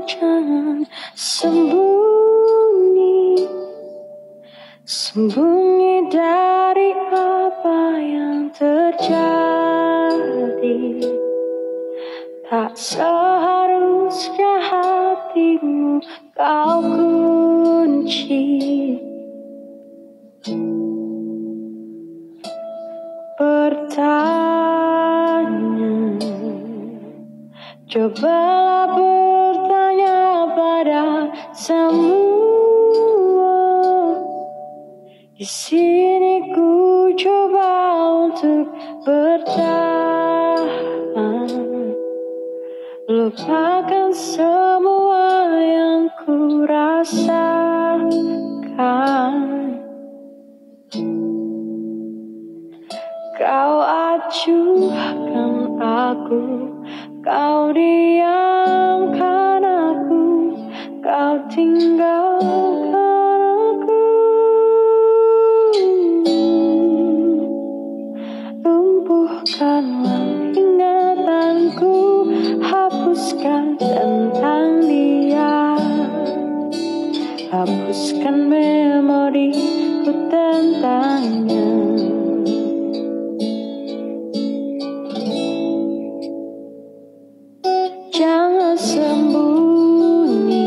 jangan sembunyi, sembunyi dari apa yang terjadi. Tak seharusnya hatimu kau kunci. Bertanya, cobalah bertanya pada semua. Di sini ku coba untuk bertahan, lupakan semua yang ku rasakan. Kau acuhkan aku, kau diamkan aku, kau tinggalkan aku. Lumpuhkanlah ingatanku, hapuskan tentang dia, hapuskan memoriku tentangnya. Jangan sembunyi,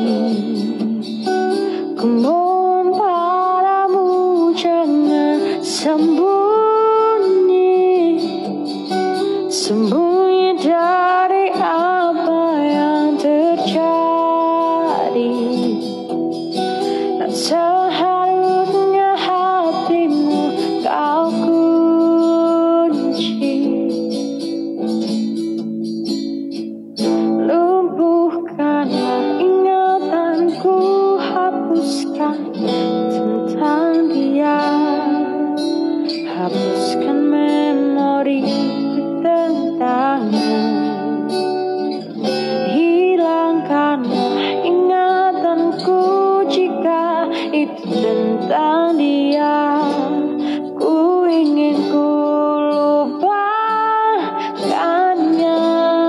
ku mohon padamu, jangan sembunyi, sembunyi dari apa yang terjadi. Tak seharusnya hatimu kau kunci. Lumpuhkanlah ingatanku, hapuskan tentang dia, hapuskan memoriku tentangnya. Hilangkanlah ingatanku jika itu tentang dia. Ku ingin ku lupakannya.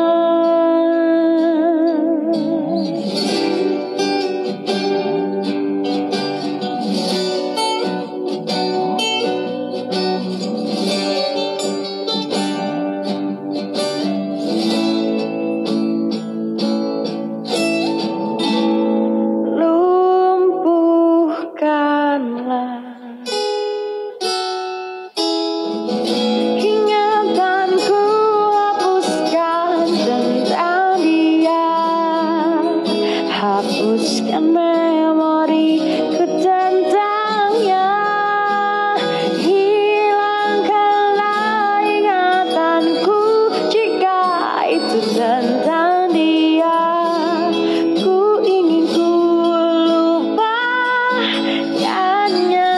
Lumpuhkanlah ingatanku, hapuskan tentang dia, hapuskan memoriku tentangnya. Hilangkanlah ingatanku jika itu tentang dia. Ku ingin ku lupakannya.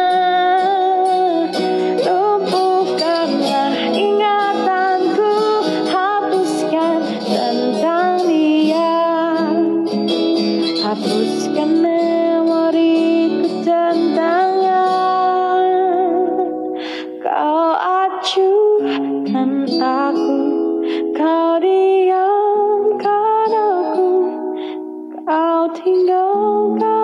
Lumpuhkanlah ingatanku, hapuskan tentang dia, hapuskan memoriku tentangnya. Kau acuhkan aku, kau diamkan aku, kau tinggalkan